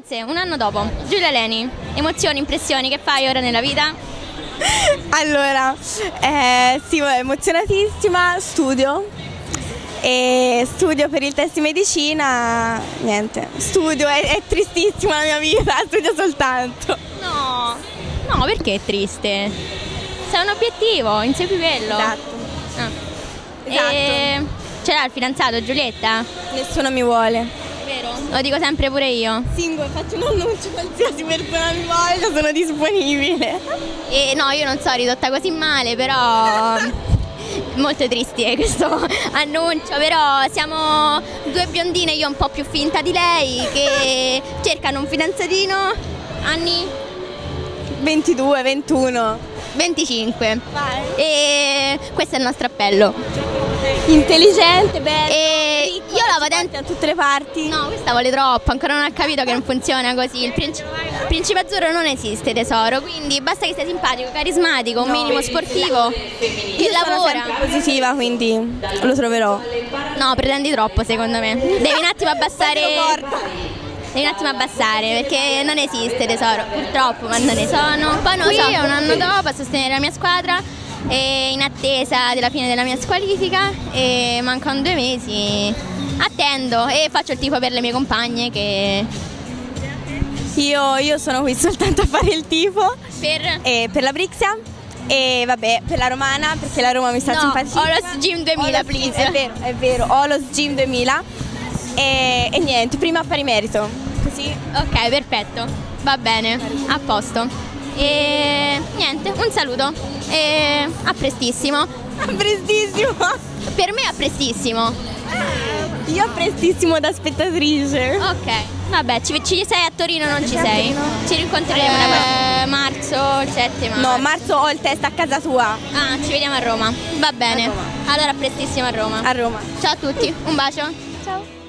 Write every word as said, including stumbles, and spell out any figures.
Ragazze, un anno dopo, Giulia Leni, emozioni, impressioni, che fai ora nella vita? Allora, eh, sì, emozionatissima, studio e studio per il test di medicina, niente, studio, è, è tristissima la mia vita, studio soltanto. No, no, perché è triste? C'è un obiettivo, insegui quello. Esatto. Ah. Esatto. E ce l'ha il fidanzato, Giulietta? Nessuno mi vuole. Vero? Lo dico sempre pure io. Singo, faccio un annuncio, qualsiasi persona mi voglia, sono disponibile. E no, io non so, ridotta così male, però molto tristi è questo annuncio, però siamo due biondine, io un po' più finta di lei, che cercano un fidanzatino, anni ventidue, ventuno. venticinque. Vai. E questo è il nostro appello. Intelligente, bello. E ricco, io la si patente porta a tutte le parti. No, questa vuole troppo, ancora non ha capito che non funziona così. Il princi- principe azzurro non esiste, tesoro, quindi basta che sia simpatico, carismatico, un No. minimo sportivo, che Io sono lavora. sempre positiva, quindi lo troverò. No, pretendi troppo secondo me. Devi un attimo abbassare. Devi un attimo abbassare perché non esiste, tesoro. Purtroppo, ma non ne sono. Poi non lo so, un anno dopo a sostenere la mia squadra e in attesa della fine della mia squalifica e mancano due mesi. Attendo e faccio il tifo per le mie compagne che Io, io sono qui soltanto a fare il tifo per e per la Brixia e vabbè per la Romana perché la Roma mi sta No, simpatica. Olos Gym duemila, Olos- please. È vero, è vero, Olos Gym duemila e, e niente, prima a pari merito. Così. Ok, perfetto, va bene, a posto. E niente, un saluto e a prestissimo. A prestissimo. Per me a prestissimo. Io a prestissimo da spettatrice. Ok, vabbè, ci, ci sei a Torino, non ci sei? Ci rincontreremo a marzo, il sette marzo. No, marzo ho il test a casa tua. Ah, ci vediamo a Roma. Va bene. A Roma. Allora a prestissimo a Roma. A Roma. Ciao a tutti, un bacio. Ciao.